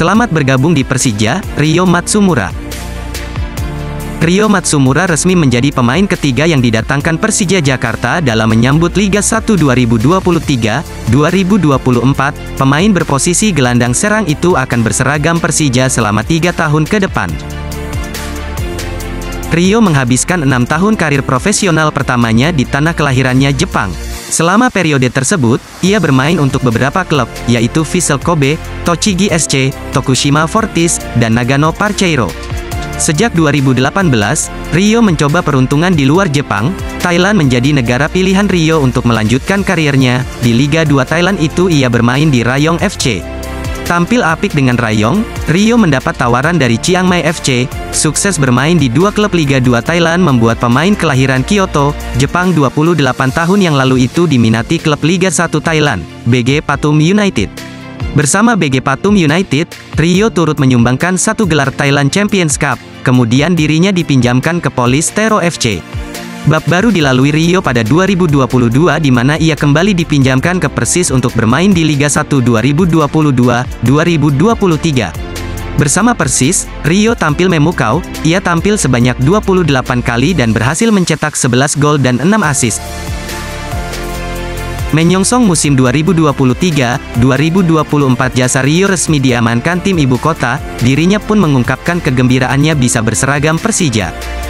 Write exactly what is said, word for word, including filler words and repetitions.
Selamat bergabung di Persija, Ryo Matsumura. Ryo Matsumura resmi menjadi pemain ketiga yang didatangkan Persija Jakarta dalam menyambut Liga satu dua ribu dua puluh tiga dua ribu dua puluh empat. Pemain berposisi gelandang serang itu akan berseragam Persija selama tiga tahun ke depan. Ryo menghabiskan enam tahun karir profesional pertamanya di tanah kelahirannya Jepang. Selama periode tersebut, ia bermain untuk beberapa klub, yaitu Vissel Kobe, Tochigi S C, Tokushima Fortis, dan Nagano Parceiro. Sejak dua ribu delapan belas, Ryo mencoba peruntungan di luar Jepang. Thailand menjadi negara pilihan Ryo untuk melanjutkan karirnya. Di Liga dua Thailand itu ia bermain di Rayong F C. Tampil apik dengan Rayong, Ryo mendapat tawaran dari Chiang Mai F C. Sukses bermain di dua klub Liga dua Thailand membuat pemain kelahiran Kyoto, Jepang dua puluh delapan tahun yang lalu itu diminati klub Liga satu Thailand, B G Pathum United. Bersama B G Pathum United, Ryo turut menyumbangkan satu gelar Thailand Champions Cup, kemudian dirinya dipinjamkan ke Polistero F C. Bab baru dilalui Ryo pada dua ribu dua puluh dua di mana ia kembali dipinjamkan ke Persis untuk bermain di Liga satu dua ribu dua puluh dua dua ribu dua puluh tiga. Bersama Persis, Ryo tampil memukau. Ia tampil sebanyak dua puluh delapan kali dan berhasil mencetak sebelas gol dan enam assist. Menyongsong musim dua ribu dua puluh tiga dua ribu dua puluh empat jasa Ryo resmi diamankan tim ibu kota, dirinya pun mengungkapkan kegembiraannya bisa berseragam Persija.